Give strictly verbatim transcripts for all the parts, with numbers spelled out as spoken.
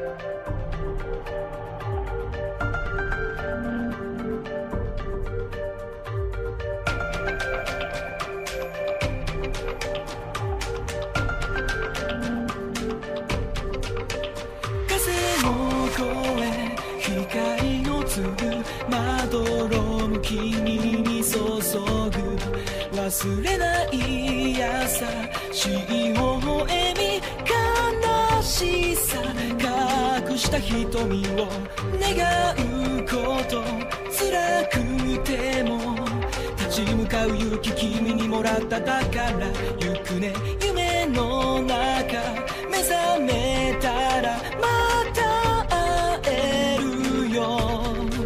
君に注ぐ忘れない朝し微笑み悲しさ隠した瞳を願うこと辛くても立ち向かう勇気君にもらっただから行くね夢の中目覚めたらまた会えるよ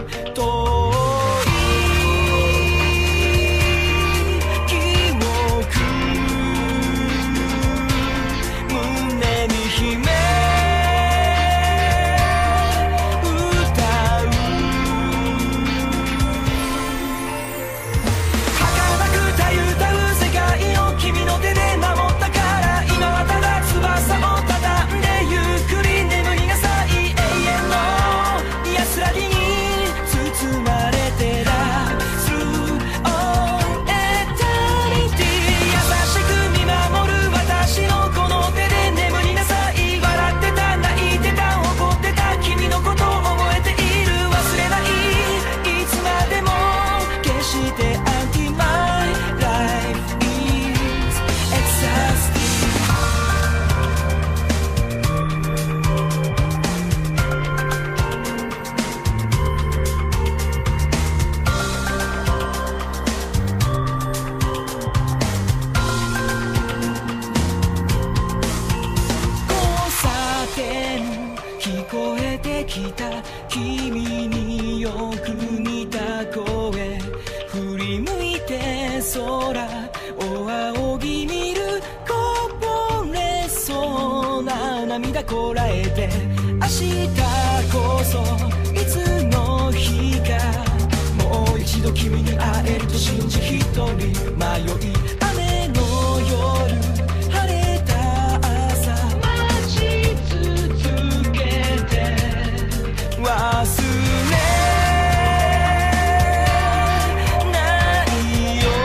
君によく似た声振り向いて空を仰ぎ見るこぼれそうな涙こらえて明日こそいつの日かもう一度君に会えると信じ一人迷い雨の夜晴れた朝待ち続けて忘れないよ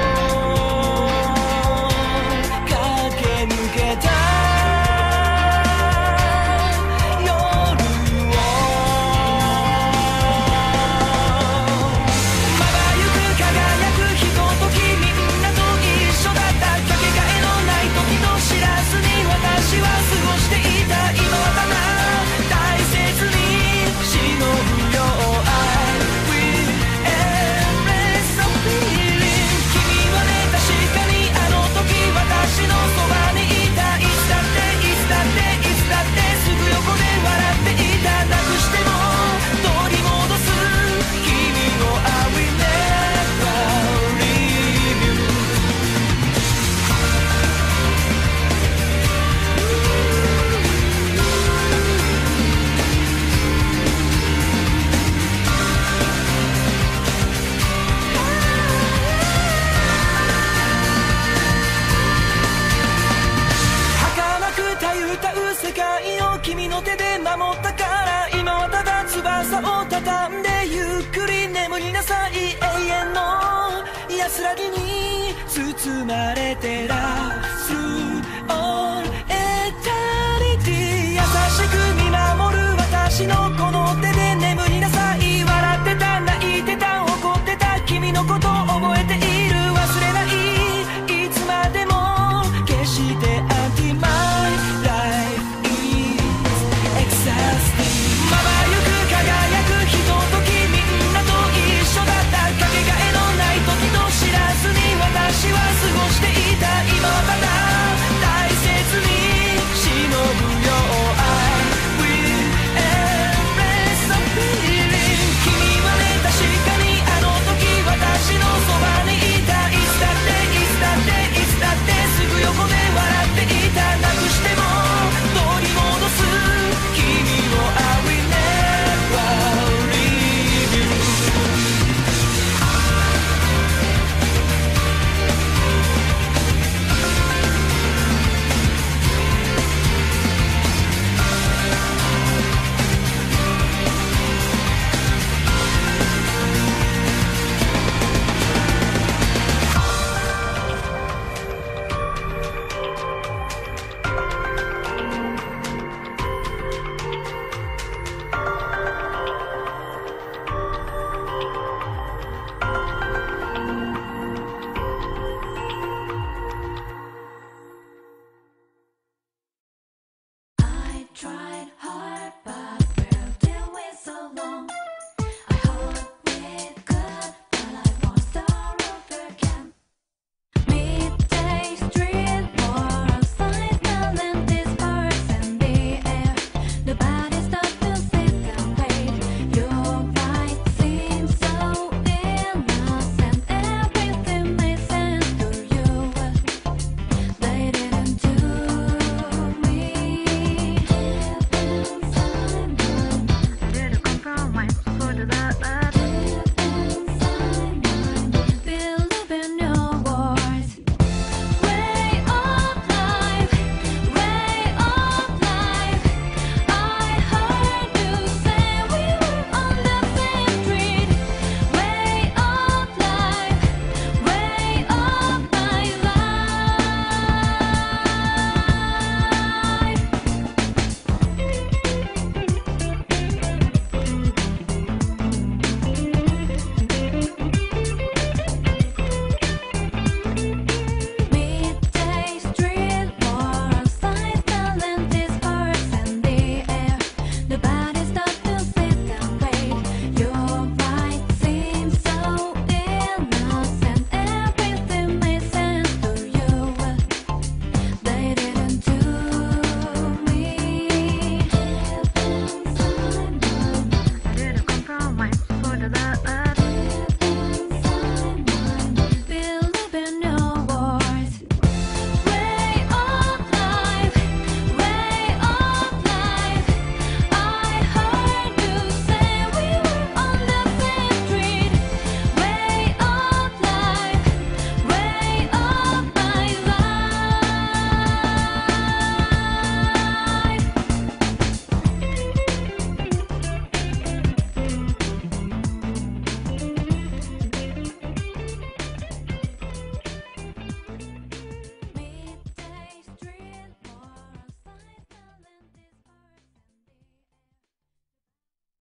駆け抜けた夜をまばゆく輝くひとときみんなと一緒だったかけがえのない時と知らずに私は過ごしていた今はただ大切に忍ぶよ I will embrace the feeling 君はね確かにあの時私のそばにいたいつだっていつだっていつだってすぐ横で笑っていたなくしても取り戻す君の I will never leave you儚くたゆたう世界を君の手で守ったから今はただ翼を畳んでゆっくり眠りなさい永遠の安らぎに包まれてら Through all eternity 優しく見守る私のこの手で眠りなさい笑ってた泣いてた怒ってた君のこと覚えている忘れないいつまでも決して Until my life is exhausting まばゆく輝くひとときみんなと一緒だったかけがえのない時と知らずに私は過ごしていた今はただ tried hard